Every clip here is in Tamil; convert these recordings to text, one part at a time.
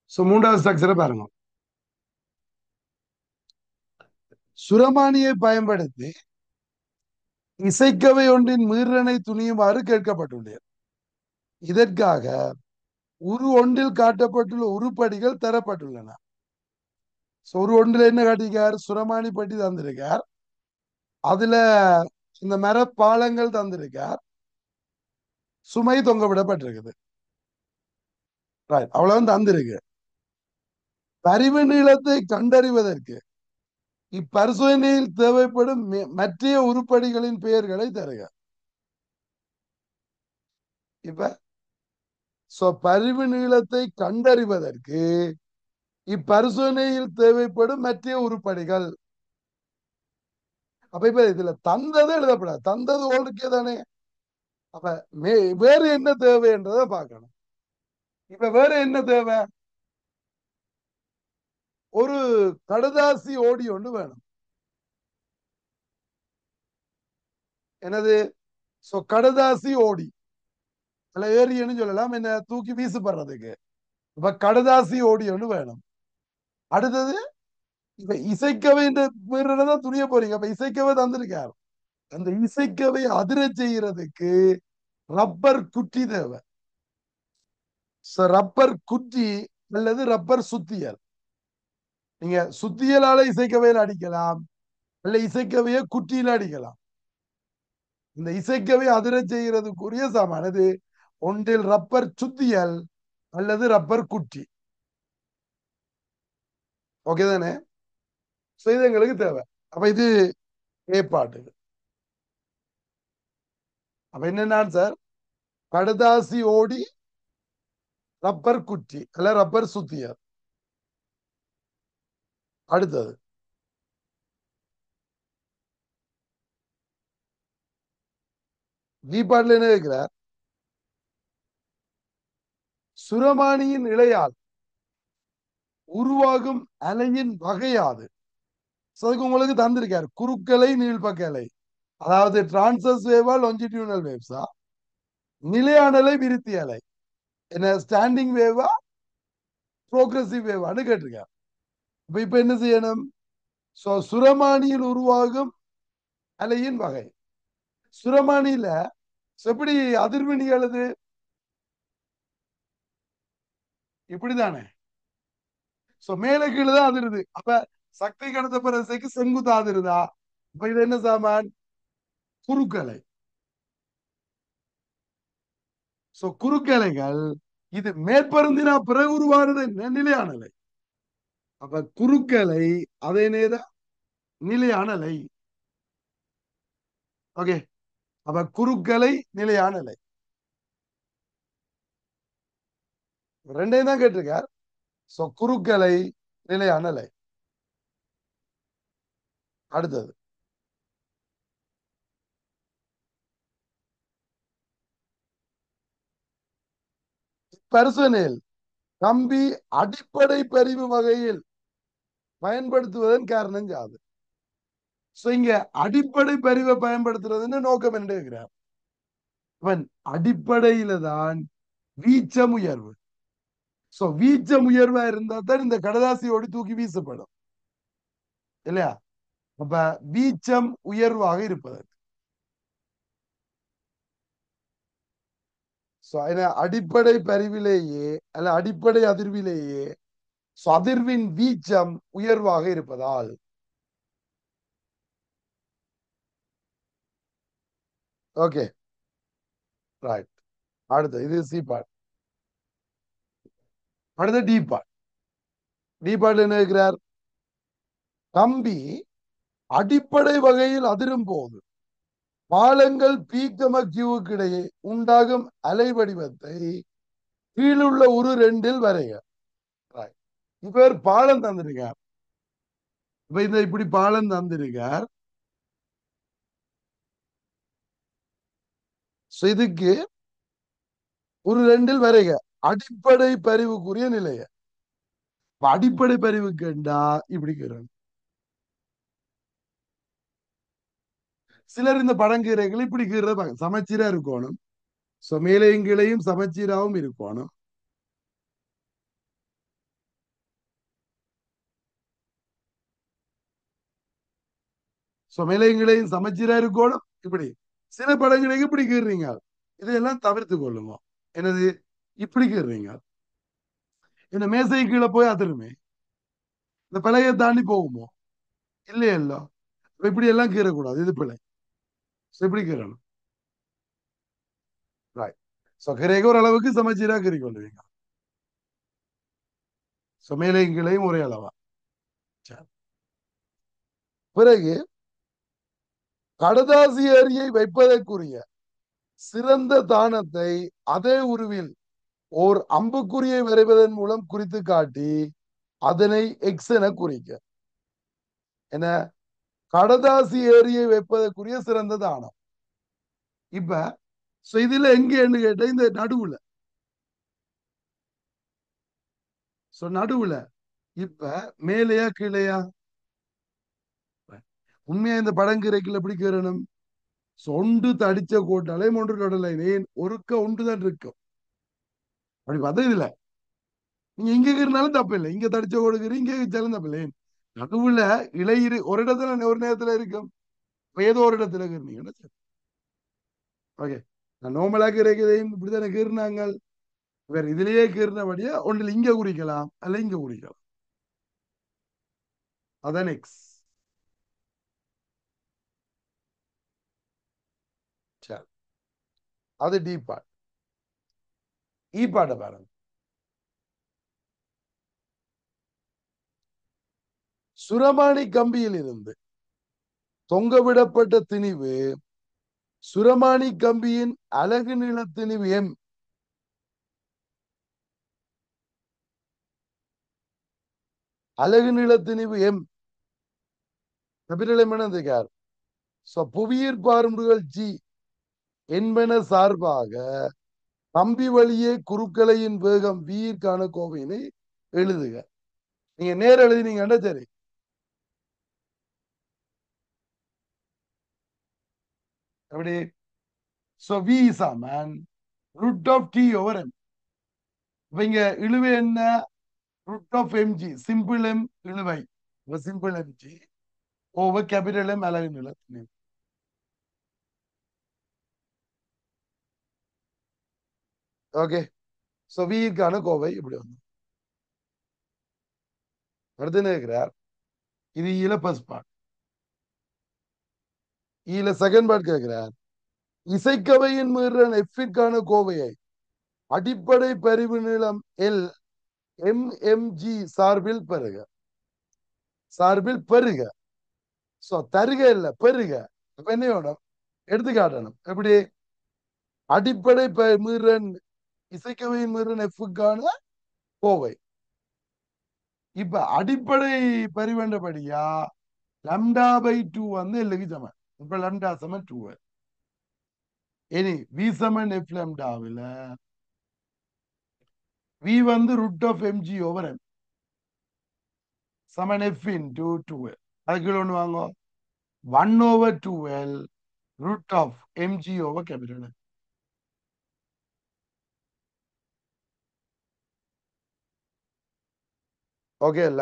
மூன்றாவது ஸ்ட்ரக்சரை பாருங்க. சுரமானியை பயன்படுத்தி இசைக்கவை ஒன்றின் மீறனை துணியுமாறு கேட்கப்பட்டுள்ளது. இதற்காக உரு ஒன்றில் காட்டப்பட்டுள்ள உருப்படிகள் தரப்பட்டுள்ளன. ஒரு ஒன்றில் என்ன காட்டியிருக்கார்? சுரமானி பட்டி தந்திருக்கார். அதுல இந்த மரப்பாலங்கள் தந்திருக்கார். சுமை தொங்க விடப்பட்டிருக்குது. அவ்வளவு தந்திருக்கு. பரிவு நீளத்தை கண்டறிவதற்கு இப்பரிசோதனையில் தேவைப்படும் மற்ற உருப்படிகளின் பெயர்களை தருக. இப்ப பரிவு நீளத்தை கண்டறிவதற்கு இப்பரிசோதனையில் தேவைப்படும் மற்ற உருப்படிகள். அப்ப இப்ப இதுல தந்தது எழுதப்படாது. தந்தது ஓல்டுக்கே தானே. அப்ப வேறு என்ன தேவைன்றதை பார்க்கணும். இப்ப வேற என்ன தேவை? ஒரு கடதாசி ஓடி ஒன்று வேணும். என்னது? கடதாசி ஓடி அல்ல ஏரியன்னு சொல்லலாம். என்ன தூக்கி வீசுப்படுறதுக்கு. இப்ப கடதாசி ஓடி ஒன்று வேணும். அடுத்தது இப்ப இசைக்கவை தான் துணிய போறீங்க. அப்ப இசைக்கவை தந்திருக்காரு. அந்த இசைக்கவை அதிர செய்யறதுக்கு ரப்பர் குட்டி தேவை. ரப்பர் குட்டி அல்லது ரப்பர் சுத்தியல். நீங்க சுத்தியலால இசைக்கவையில் அடிக்கலாம், அல்ல இசைக்கவைய குட்டியில அடிக்கலாம். இந்த இசைக்கவை அதிர செய்யறதுக்குரிய சாமானது ஒன்றில் ரப்பர் சுத்தியல் அல்லது ரப்பர் குட்டி. ஓகே தானே? இது எங்களுக்கு தேவை. அப்ப இது ஏற்பாடு. அப்ப என்னன்னா சார், கடதாசி ஓடி ரப்பர் குட்டி அல்ல ரப்பர் சுத்தியல். அடுத்தது தீபாவளி என்ன இருக்கிறார்? சுரமானியின் இழையால் உருவாகும் அலையின் வகையாது. அதுக்கு உங்களுக்கு தந்திருக்காரு குறுக்கலை நீள்பக்க அலை. அதாவது டிரான்சஸ் வேவா லொஞ்சிடியூனல் வேவ்ஸா, நிலையான அலை விருத்தி அலை, என்ன ஸ்டாண்டிங் வேவா புரோகிரசிவ் வேவான்னு கேட்டிருக்காரு. இப்ப என்ன செய்யணும்? சுரமானியில் உருவாகும் அலையின் வகை. சுரமானியில எப்படி அதிர்வு நிகழுது? இப்படிதானே. மேல கீழதான் அதிருது. அப்ப சக்தி கடத்தப்படுற திசைக்கு செங்குத்து அதிருதா? இப்ப இது என்ன சாமான்? குறுக்கலை. குறுக்கலைகள் இது மேற்பருந்தினா பிறகு உருவானது நிலையான அலை. அப்ப குறுக்கலை அதே நேரம் நிலையான அலை. ஓகே. அப்ப குறுக்கலை நிலையான அலை ரெண்டையும் தான் கேட்டிருக்கார். குறுக்கலை நிலையான அலை. அடுத்தது பரிசோதனையில் கம்பி அடிப்படை பிரிவு வகையில் பயன்படுத்துவதன் காரணம் யாது? இங்க அடிப்படை பிரிவை பயன்படுத்துறதுன்னு நோக்கம் என்ன இருக்கிறார்? அவன் அடிப்படையில தான் வீச்சம் உயர்வு. வீச்சம் உயர்வா இருந்தா தான் இந்த கடதாசியோடு தூக்கி வீசப்படும் இல்லையா? அப்ப வீச்சம் உயர்வாக இருப்பதற்கு அடிப்படை பரிவிலேயே அல்ல அடிப்படை அதிர்விலேயே அதிர்வின் வீச்சம் உயர்வாக இருப்பதால். Okay right. அடுத்து இது சி பார்ட். அடுத்து டி பார்ட். டி பார்ட் என்ன இருக்கிறார்? கம்பி அடிப்படை வகையில் அதிரும் போது பாலங்கள் பீக்கம கியூவுக்கு இடையே உண்டாகும் அலை வடிவத்தை கீழுள்ள ஒரு ரெண்டில் வரைக. இப்ப பாலம் தந்திருக்கார். இப்ப இந்த இப்படி பாலம் தந்திருக்கார். இதுக்கு ஒரு ரெண்டில் வரைக அடிப்படை பரிவுக்குரிய நிலைய. அடிப்படை பரிவு கண்டா இப்படி கேட்கணும். சிலர் இந்த படங்கீரைகள் இப்படி கீறத சமச்சீரா இருக்கணும். மேலையும் கீழையும் சமச்சீராகவும் இருக்கணும். மேலைங்களையும் சமச்சீரா இருக்கணும். இப்படி சில படங்களுக்கு இப்படி கீறுறீங்க. இதையெல்லாம் தவிர்த்து கொள்ளுங்க. எனது இப்படி கீறுறீங்க. இந்த மேசை கீழே போய் அதிருமே, இந்த பலகையை தாண்டி போகுமோ இல்லையல்ல. இப்படி எல்லாம் கீறக்கூடாது. இது பிழை. இப்படி கீறணும். ரைட். கிரேக ஒரு அளவுக்கு சமச்சீரா கீறி கொள்ளுவீங்க. மேலையும் கீழையும் ஒரே அளவா. சரி. பிறகு கடதாசி ஏரியை வைப்பதற்குரிய சிறந்த தானத்தை அதே உருவில் ஓர் அம்புக்குறியை வரைவதன் மூலம் குறித்து காட்டி அதனை எக்ஸ் என குறிக்க. என்ன? கடதாசி ஏரியை வைப்பதற்குரிய சிறந்த தானம். இப்ப இதுல எங்கன்னு கேட்ட இந்த நடுவுல. நடுவுல இப்ப மேலையா கீழையா? உண்மையா இந்த படம் கிரைக்கல எப்படி கீறணும்? ஒன்று தடிச்ச கோட்டாலே ஒன்று தொடலை ஏன் ஒருக்க ஒன்றுதான் இருக்கும். அப்படி பார்த்தா இதுல நீங்க இங்க இருக்கிறனாலும் தப்பு இல்லை. இங்க தடிச்ச கோடுக்கிற இங்க வச்சாலும் தப்பு இல்லை. நடுவுல இலையிரு ஒரு இடத்துல ஒரு நேரத்துல இருக்கும். ஏதோ ஒரு இடத்துல இருக்கிறீங்க. ஓகே. நான் நோமலா கீரைக்கிறதையும் இப்படித்தானே கீறினாங்க. வேற இதுலயே கீறினபடியா ஒன்றில் இங்க குறிக்கலாம் அல்ல இங்க குறிக்கலாம். அதான் எக்ஸ். சரி. அது டி பார்ட். இ பார்ட்டை பாருங்க. சுரமானி கம்பியில் இருந்து தொங்கவிடப்பட்ட திணிவு சுரமானி கம்பியின் அலகு நீள திணிவு எம். அலகு நீள திணிவு எம். கபிரலைமனதுக்கார். புவியீர் பார்முகள் ஜி என்பன சார்பாக கம்பி வழியே குறுக்கலையின் வேகம் வீயிற்கான கோவையினை எழுதுக. நீங்க நேர எழுதினீங்கன்னா சரி. அப்படி v is a man root of t over m. இப்ப இங்க இழுவை என்ன? Root of m g simple m இழுவை simple m g over capital m அலகு நிலத்தினை. ஓகே. விற்கான கோவை இப்படி வந்து அடுத்து இருக்கிறார். இது ஈல ஃபர்ஸ்ட் பார்ட். ஈல செகண்ட் பார்ட் கேட்கிறார். இசைக்கவையின் மீறன் எஃபிற்கான கோவையை அடிப்படை பரிவு நீளம் எல் எம்எம்ஜி சார்பில் பெறுக. சார்பில் பெறுக. தருக இல்ல பெறுக. அப்ப என்ன வேணும்? எடுத்துக்காட்டணும். எப்படி? அடிப்படை மீறன் இசைக்கவையின் மீறன் எஃப்கான கோவை. இப்ப அடிப்படை பரிவேண்டபடியா லம்டா பை 2 வந்து எல்லுக்கு சமன். இப்ப லம்டா சமன் 2. இனி வி சமன் எஃப் லம்டாவில் வி வந்து root of m g over m சமன் எஃப் இன்டூ 2. அதுக்கு ஒன்று வாங்க 1 over 2l root of mg over capital M. Okay இல்ல?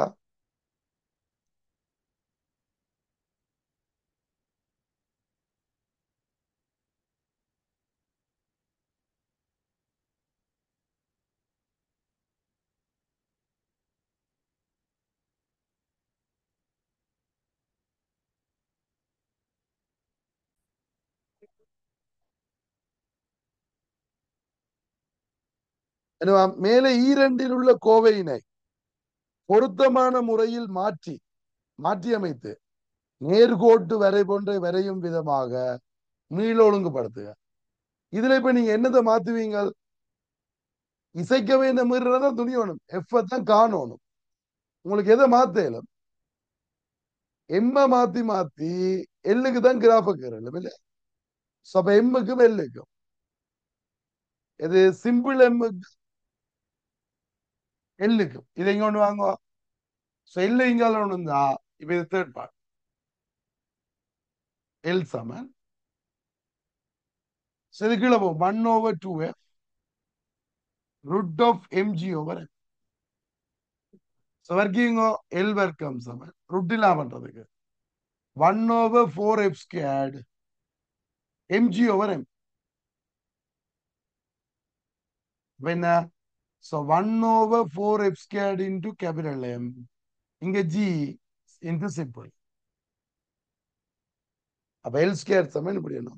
மேலே ஈரண்டில் உள்ள கோவையினை பொருத்தமான முறையில் மாற்றி அமைத்து நேர்கோட்டு வரை போன்ற வரையும் விதமாக மீள ஒழுங்குபடுத்துக. இதுல இப்ப நீங்க என்னத்தை மாத்துவீங்க? இசைக்கவே இந்த மீறதான் துணியணும். எஃப் தான் காணணும். உங்களுக்கு எதை மாத்தலும்? எம்ம மாத்தி எல்லுக்கு தான் கிராஃபுக்கு இல்ல. அப்ப எம்முக்கும் எல்லுக்கும் இது சிம்பிள் எம்முக்கு எல்லுக்கும் இதை இங்க ஒண்ணு வாங்க. எல்லு இங்கால ஒண்ணு இருந்தா இப்ப இது தேர்ட் பார்ட் எல் சமன் இது கீழே போ 1 over 2f root of mg over m. வர்க்கீங்க எல் வர்க்கம் சமன் ரூட் இல்லாம பண்றதுக்கு 1/4 f², mg/m. என்ன? So 1/4 f² into capital M. இங்க g into simple. அப்ப L² சமன் இப்படி என்ன?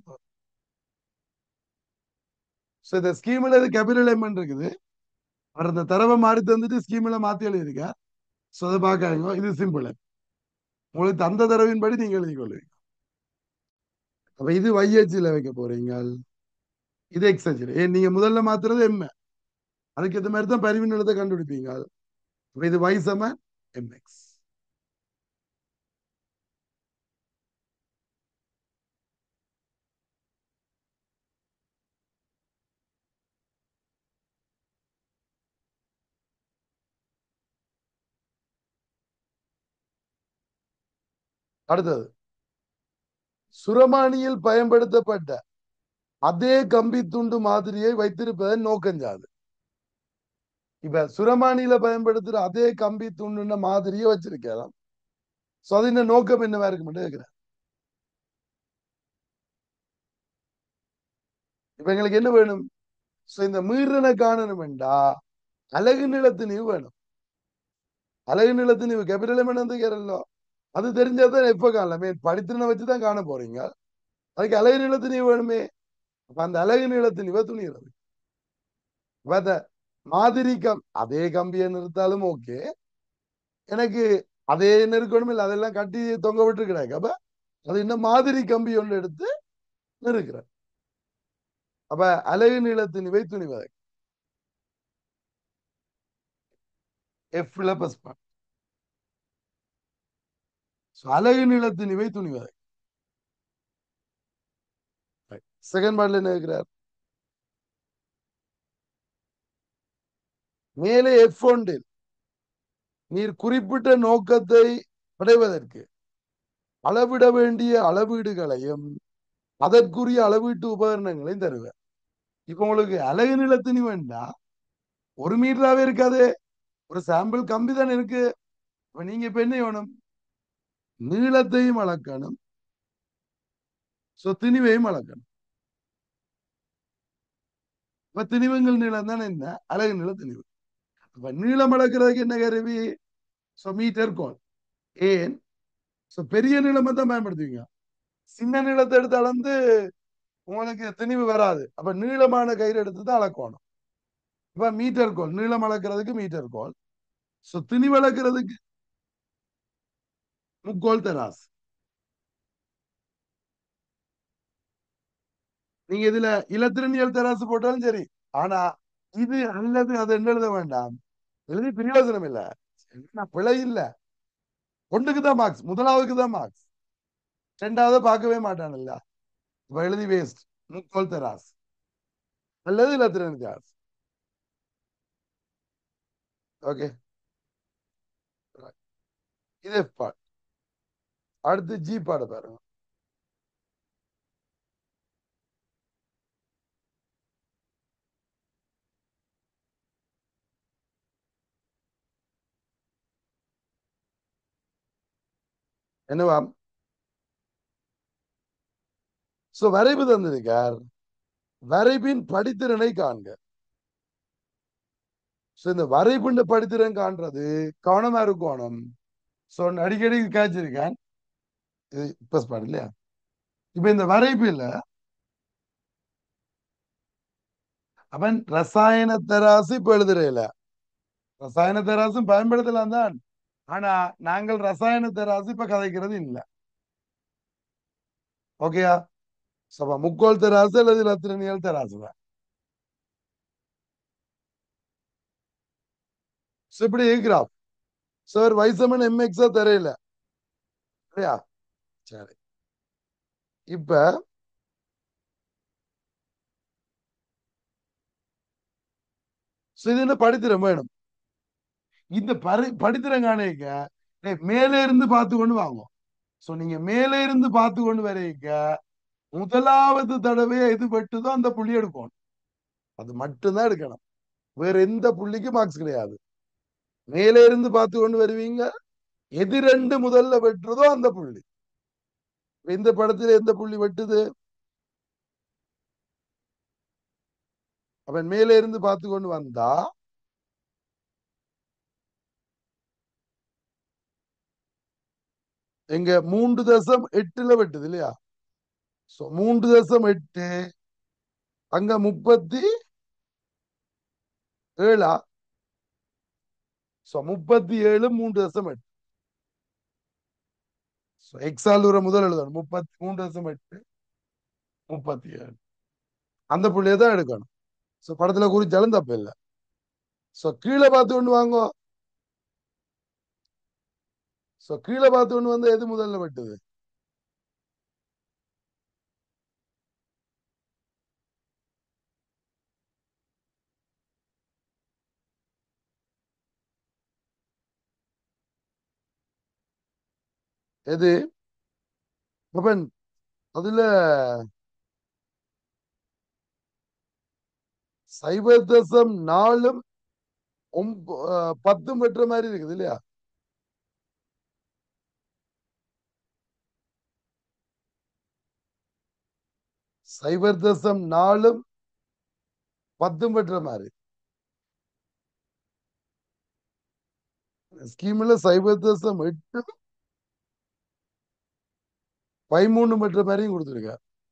ஸோ இந்த ஸ்கீம்ல இது கேபிட்டல் M இருக்குது. அவர் இந்த தரவை மாறி தந்துட்டு ஸ்கீம்ல மாத்தி எழுதியிருக்க. ஸோ அதை பார்க்காதீங்க, இது சிம்பிள். உங்களுக்கு தந்த தரவின்படி நீங்க எழுதி கொள்வீங்க. அப்ப இது YH வைக்க போறீங்க, இது XH. ஏன் நீங்க முதல்ல மாத்துறது M, அதுக்கு ஏற்ற மாதிரி தான் பரிவு நிலத்தை கண்டுபிடிப்பீங்க. அப்ப இது Y சமன் MX. அடுத்தது, சுரமானியில் பயன்படுத்தப்பட்ட அதே கம்பி துண்டு மாதிரியை வைத்திருப்பதன் நோக்கம் யாது? இப்ப சுரமானியில பயன்படுத்துற அதே கம்பி துண்டு மாதிரியை வச்சிருக்கலாம். சோ அது நோக்கம் என்னவா இருக்கும் கேட்கிறேன். இப்ப எங்களுக்கு என்ன வேணும்? சோ இந்த மீறனை காணணும் என்றா அலகு நிலத்திணிவு வேணும். அலகு நிலத்திணிவு கேபிட்டல் என்னது கேரளோ, அது தெரிஞ்சாதான் எப்ப காணலாமே. படித்திறனை வச்சுதான் காண போறீங்க. அதுக்கு அலகு நிலத்திணிவு வேணுமே. அப்ப அந்த அலகு நிலத்திணிவை துணிகிறது. மாதிரி அதே கம்பியை நிறுத்தாலும் ஓகே, எனக்கு அதே நெருக்கணும் இல்லை, அதெல்லாம் கட்டி தொங்க விட்டு கிடையாது. அப்ப அது இன்னும் மாதிரி கம்பி ஒன்று எடுத்து நிறுக்கிற. அப்ப அலகு நீளத்திணிவை துணிவதை அலகு நீளத்திணிவை துணிவதை. செகண்ட் பார்ட்ல என்ன இருக்கிறார்? மேலே F1 நீர் குறிப்பிட்ட நோக்கத்தை அடைவதற்கு அளவிட வேண்டிய அளவீடுகளையும் அதற்குரிய அளவீட்டு உபகரணங்களையும் தருவேன். இப்ப உங்களுக்கு அலகு நிலத்தினி வேண்டா, 1 மீட்டராவே இருக்காது, ஒரு சாம்பிள் கம்பி தான் இருக்கு. இப்ப நீங்க இப்ப என்ன வேணும்? நீளத்தையும் அளக்கணும், திணிவையும் அளக்கணும். இப்ப திணிவுங்கள் நீளம் தானே என்ன? அலகு நில திணிவு. அப்ப நீளம் அளக்கிறதுக்கு என்ன கருவி? மீட்டர் கோல். ஏன்? பெரிய நீளமா தான் பயன்படுத்துவீங்க. சின்ன நீளத்தை எடுத்து அளந்து உங்களுக்கு திணிவு வராது. அப்ப நீளமான கயிறு எடுத்து தான் அளக்கணும். இப்ப மீட்டர் கோல், நீளம் அளக்கிறதுக்கு மீட்டர் கோல். திணிவு அளக்கிறதுக்கு முக்கோல் தராசு. நீங்க இதுல இலத்திரனியல் தராசு போட்டாலும் சரி. ஆனா இது அல்லது அது என்ன எழுத வேண்டாம், எழுதி பிரயோஜனம் இல்ல, பிழை இல்ல. ஒன்றுக்கு தான் மார்க்ஸ், முதலாவதுக்கு தான் மார்க்ஸ், ரெண்டாவது பார்க்கவே மாட்டான் இல்ல. எழுதி வேஸ்ட். முக்கோல் தராசு அல்லது இலத்திரன் தராசு. ஓகே, இது F பாட். அடுத்து G பாட பாருங்க. என்னவா? வரைவு தந்திருக்கார், வரைபின் படித்திறனை காண்க. இந்த வரைபின் படித்திறன் காண்றது கவனமா இருக்கணும். அடிக்கடி காய்ச்சிருக்கேன், இது இப்ப பாடு இல்லையா? இப்ப இந்த வரைபில் அவன் ரசாயன தராசு இப்ப எழுதுறேல, ரசாயன தராசும் பயன்படுத்தலாம் தான். ஆனா நாங்கள் ரசாயன தராசு இப்ப கதைக்கிறது இல்லை. ஓகேயா? முக்கோல் தராசு அல்லது இலத்திரனியல் தராசு தான். இப்படி கிராஃப் சார் வைசமன் MX தெரியல இல்லையா? சரி, இப்ப இது என்ன படித்திரம் வேணும். இந்த படித்திரம் காணிக்க மேலே இருந்து பார்த்து கொண்டு வாங்கும். நீங்க மேலே இருந்து பார்த்து கொண்டு வரைக்க முதலாவது தடவை எது வெட்டுதோ அந்த புள்ளி எடுக்கணும். அது மட்டும்தான் எடுக்கணும், வேற எந்த புள்ளிக்கும் மார்க்ஸ் கிடையாது. மேலே இருந்து பார்த்து கொண்டு வருவீங்க, எது ரெண்டு முதல்ல வெட்டுறதோ அந்த புள்ளி. இந்த படத்துல எந்த புள்ளி வெட்டுது? அவன் மேலே இருந்து பார்த்து கொண்டு வந்தா எங்க 3.8 வெட்டுது இல்லையா? சோ 3.8 அங்க 37. சோ 37 3.8. எக்ஸால் ஒரு முதல் எழுதணும் 33.8 37. அந்த புள்ளியை தான் எடுக்கணும். சோ படத்துல குறிச்சாலும் தப்பு இல்லை. சோ கீழே பார்த்து கொண்டு வாங்க. சோ கீழே பார்த்து கொண்டு வந்து எது முதல்ல வெட்டுது? எது? அப்பன் அதுல 0.4 10 வெட்டுற மாதிரி இருக்குது இல்லையா? 0.4 10 வெட்டுற மாதிரி ஸ்கீம்ல 0.8 13 வெட்டுற மாதிரியும் கொடுத்துருக்க.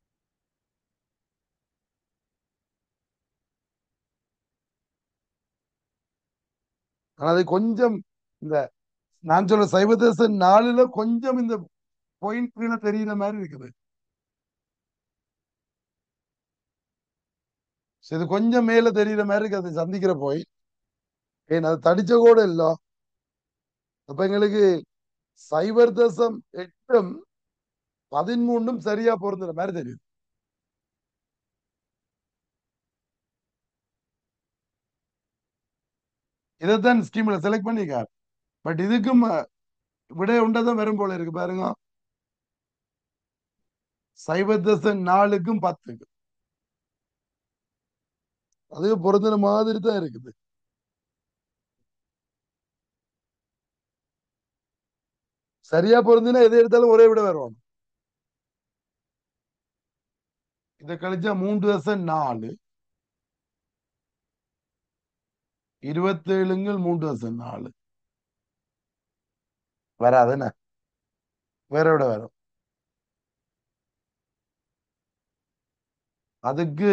ஆனா அது கொஞ்சம் இந்த நான் சொல்ற 0.4 கொஞ்சம் இந்த பாயிண்ட் கீழே தெரியுற மாதிரி இருக்குது. சரி, இது கொஞ்சம் மேல தெரியுற மாதிரி இருக்கு. அது சந்திக்கிற போய் ஏன் அது தடிச்ச கூட இல்ல. அப்ப எங்களுக்கு 0.8 13 சரியா பொருந்துற மாதிரி தெரியுது. இதைத்தான் ஸ்கீம்ல செலக்ட் பண்ணிக்கார். பட் இதுக்கும் விட உண்டதான் வரும் போல இருக்கு பாருங்க. 0.4க்கும் 10க்கும் அது பொருந்துற மாதிரி தான் இருக்குது. சரியா பொருந்தினா எதை எடுத்தாலும் ஒரே விட வரும். இதை கழிச்சா 3.4 27ங்கள் 3.4 வராது என்ன? வேற விட வரும். அதுக்கு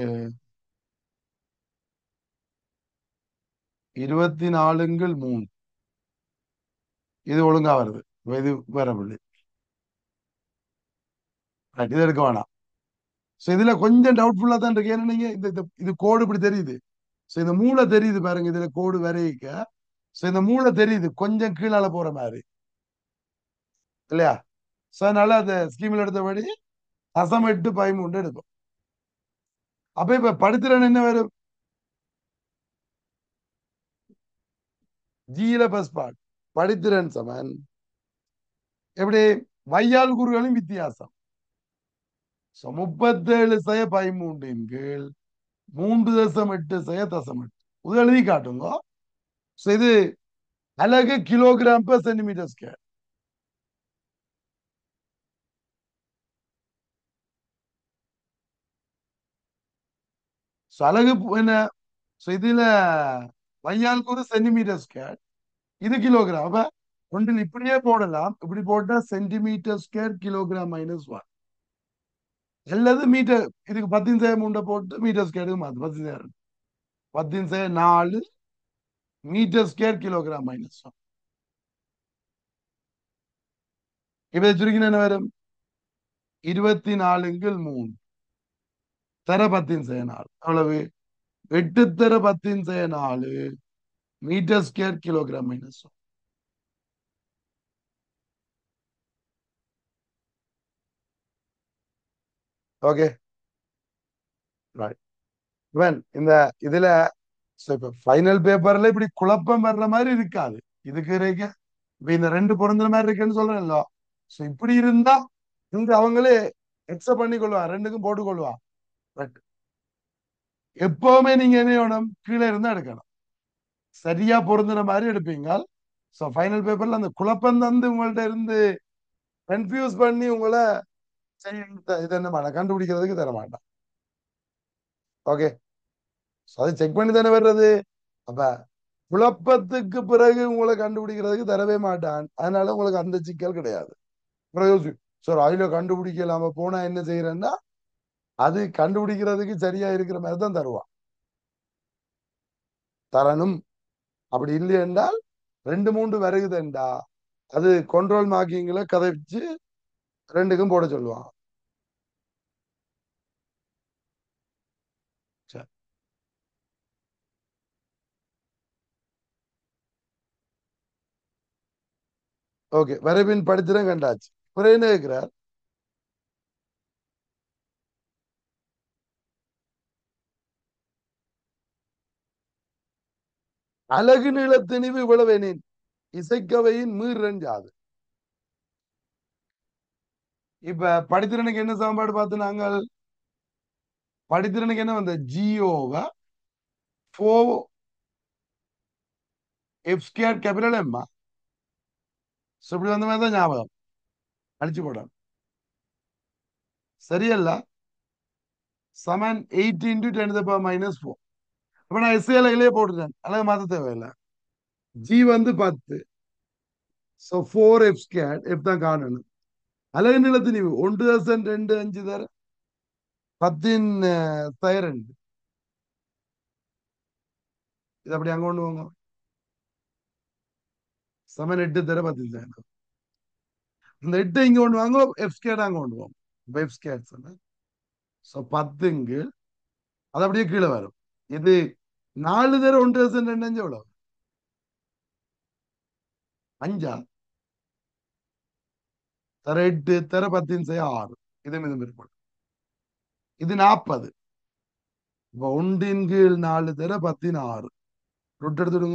24ங்கள் 3 இது ஒழுங்கா வருது. இது வேற புள்ளி. Right, இது எடுக்க வேணாம். ஸோ இதுல கொஞ்சம் டவுட்ஃபுல்லா தான் இருக்கு. ஏன்னா நீங்க இது கோடு இப்படி தெரியுது. ஸோ இந்த மூளை தெரியுது பாருங்க, இதுல கோடு வரைக்க. ஸோ இந்த மூளை தெரியுது கொஞ்சம் கீழால போற மாதிரி இல்லையா? ஸோ அதனால அந்த ஸ்கீம்ல எடுத்தபடி தசம் 8 13 எடுக்கும். அப்ப இப்ப படுத்துறேன்னு என்ன வரும்? ஜீல பஸ் பாட் படித்திறன் சமன் எப்படி வையால் கூறுகளின் வித்தியாசம். 37/13 கீழ் 3.8/8 இது எழுதி காட்டுங்க. So, இது அலகு கிலோகிராம் per சென்டிமீட்டர் ஸ்கொயர். அலகு என்ன? So, இதுல வையால் கூறு சென்டிமீட்டர் ஸ்கொயர், இது கிலோகிராம். அப்ப ஒன்றில் இப்படியே போடலாம். இப்படி போட்டா சென்டிமீட்டர் ஸ்கொயர் கிலோகிராம் -1 அல்லது மீட்டர். இதுக்கு 10 போட்டு மீட்டர் ஸ்கொயருக்கு மாத்து. 10 4 மீட்டர் ஸ்கொயர் கிலோகிராம் -1. இப்ப சுருக்கின என்ன வரும்? 24/3 தர 10 4 அவ்வளவு 8 தர 10 4 metre square kilogram -1. Okay, right. இந்த இதுல ஃபைனல் பேப்பர்ல இப்படி குழப்பம் வர்ற மாதிரி இருக்காது. இதுக்கு இறைக்க இப்ப இந்த ரெண்டு பொருந்துற மாதிரி இருக்குன்னு சொல்றேன்ல. சோ இப்படி இருந்தா இங்க அவங்களே எக்ஸப்ட் பண்ணி கொள்வான், ரெண்டுக்கும் போட்டு கொள்வான். பட் எப்பவுமே நீங்க என்ன செய்யணும்? கீழே இருந்தா எடுக்கணும். சரியா பொருந்துற மாதிரி எடுப்பீங்க. ஸோ ஃபைனல் பேப்பர்ல அந்த குழப்பம் தந்து உங்கள்ட்ட இருந்து கன்ஃபியூஸ் பண்ணி உங்களை சரி, இது என்ன பண்ண கண்டுபிடிக்கிறதுக்கு தர மாட்டான். ஓகே, அதை செக் பண்ணி தானே வர்றது. அப்ப குழப்பத்துக்கு பிறகு உங்களை கண்டுபிடிக்கிறதுக்கு தரவே மாட்டான். அதனால உங்களுக்கு அந்த சிக்கல் கிடையாது. சார் அதுல கண்டுபிடிக்கலாம போனா என்ன செய்யறேன்னா, அது கண்டுபிடிக்கிறதுக்கு சரியா இருக்கிற மாதிரி தான் தருவான். தரணும். அப்படி இல்லை என்றால் 2 3 வருகுதுண்டா, அது கண்ட்ரோல் மார்க்கிங்ல கதைச்சு 2க்கும் போட சொல்லுவான். சரி, ஓகே, வரைபின் படித்திரம் கண்டாச்சு. அப்புறம் என்ன கேட்கிறார்? அலகு நீள திணிவு இவ்வளவெனின் இசைக்கவையின் மீறஞ்சாது. இப்ப படித்திறனுக்கு என்ன சமன்பாடு பார்த்து நாங்கள்? படித்திறனுக்கு என்ன வந்த ஜியோவ 4f² கேபிட்டல் எம்மா. இப்படி வந்த மாதிரி தான் ஞாபகம். அடிச்சு போட சரியல்ல. சமன் 8 × 10⁻⁴. அப்ப நான் எஸ்ஏலையிலே போட்டுட்டேன், அழகு மாத்த தேவையில்லை. ஜி வந்து 10. ஸோ 4f², எஃப் தான் காணணும். அலகு நிலத்தினிவு 1 தர 10 இது அப்படி அங்க கொண்டு போங்க. சமன் 8 தர 10 இந்த 8 இங்க கொண்டு வாங்க, f² அங்க கொண்டு போங்க. f² சொன்ன. ஸோ 10 அது அப்படியே கீழே வரும். இது 4 தர 1 எவ்வளவு? 5 தர 8 தர 10 6. இதுவும் இதுவும் இருக்கும். இது 40. இப்ப 1 × 4 தர 16. ரூட் எடுத்துடுங்க.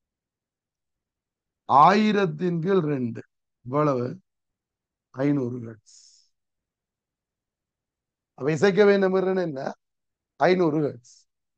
1000 × 2 இவ்வளவு 500 ஹெர்ட்ஸ். அப்ப இசைக்க வேண்டிய மிரன் என்ன? 500 ஹெர்ட்ஸ்.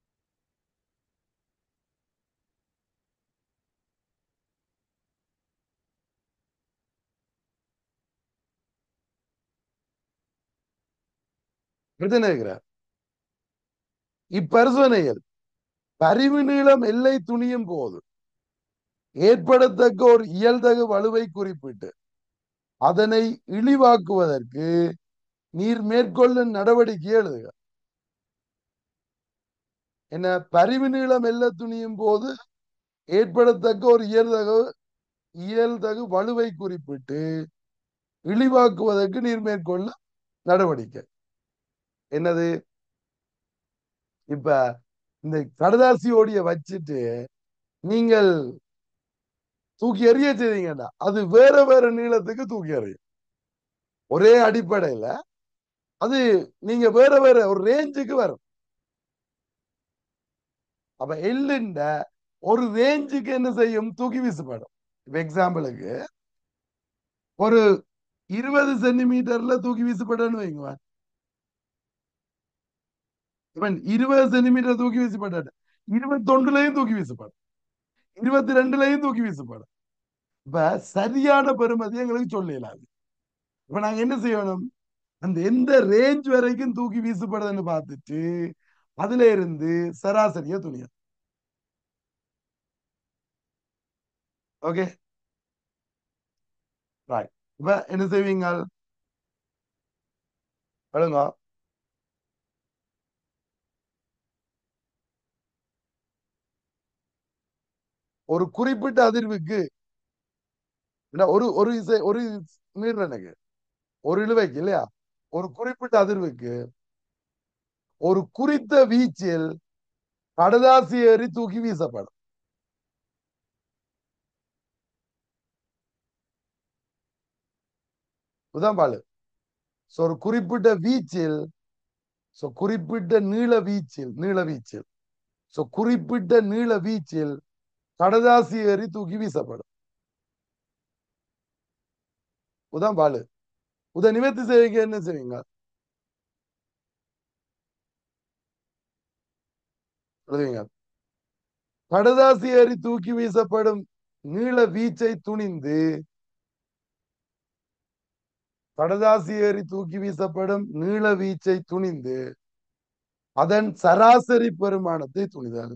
பிரச்சனை இருக்கிறார். இப்பரிசோதனையில் பரிவு நீளம் எல்லை துணியும் போது ஏற்படத்தக்க ஒரு இயல்தகு வலுவை குறிப்பிட்டு அதனை இழிவாக்குவதற்கு நீர் மேற்கொள்ளும் நடவடிக்கை எழுதுக. என்ன? பரிவு நீளம் எல்லை துணியும் போது ஏற்படத்தக்க ஒரு இயல்தகு வலுவை குறிப்பிட்டு இழிவாக்குவதற்கு நீர் மேற்கொள்ள நடவடிக்கை என்னது? இப்ப இந்த கடதாசி ஓடிய வச்சுட்டு நீங்கள் தூக்கி எறிய செய்தீங்கன்னா அது வேற வேற நீளத்துக்கு தூக்கி எறியும். ஒரே அடிப்படையில அது நீங்க வேற வேற ஒரு ரேஞ்சுக்கு வரும். அப்ப எல்லுண்ட ஒரு ரேஞ்சுக்கு என்ன செய்யும்? தூக்கி வீசப்படும். இப்ப எக்ஸாம்பிளுக்கு ஒரு 20 சென்டிமீட்டர்ல தூக்கி வீசப்படன்னு வைங்க. இவன் 20 சென்டிமீட்டர் தூக்கி வீசப்பட்டாரு, 21லயும் தூக்கி வீசப்படும், 22லயும் தூக்கி வீசப்படும். இப்ப சரியான பெருமதி எங்களுக்கு சொல்லலாது. இப்ப நாங்க என்ன செய்யணும்? அந்த எந்த ரேஞ்ச் வரைக்கும் தூக்கி வீசப்படுதுன்னு பார்த்துட்டு அதுல இருந்து சராசரியா துணியும். Okay, right. இப்ப என்ன செய்வீங்க? சொல்லுங்க. ஒரு குறிப்பிட்ட அதிர்வுக்கு ஒரு ஒரு இசை ஒரு நீர்நிலைக்கு ஒரு இழுவைக்கு இல்லையா, ஒரு குறிப்பிட்ட அதிர்வுக்கு ஒரு குறித்த வீச்சில் கடதாசி ஏறி தூக்கி வீசப்படும். உதான் பாலு. ஒரு குறிப்பிட்ட வீச்சில், குறிப்பிட்ட நீள வீச்சில் குறிப்பிட்ட நீள வீச்சில் கடதாசி ஏறி தூக்கி வீசப்படும். உதான் பாலு. உத நிவர்த்தி செய்வீங்க என்ன செய்வீங்க? எழுதுவீங்க. கடதாசி ஏறி தூக்கி வீசப்படும் நீள வீச்சை துணிந்து கடதாசி ஏறி தூக்கி வீசப்படும் நீள வீச்சை துணிந்து அதன் சராசரி பெருமானத்தை துணிதல்.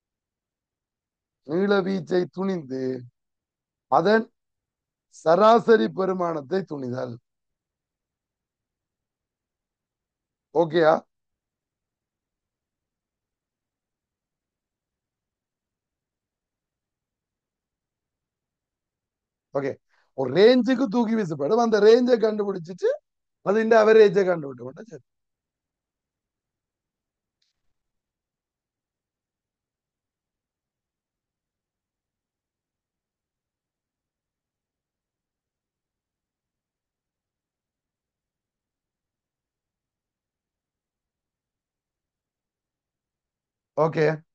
நீள வீச்சை துணிந்து அதன் சராசரி பெருமானத்தை துணிதல். ஓகேயா? ஓகே. ஒரு ரேஞ்சுக்கு தூக்கி வீசப்படும், அந்த ரேஞ்சை கண்டுபிடிச்சிட்டு അതിന്റെ അവരേജ് കണ്ടുപിടിക്കൊണ്ട് சரி. ஓகே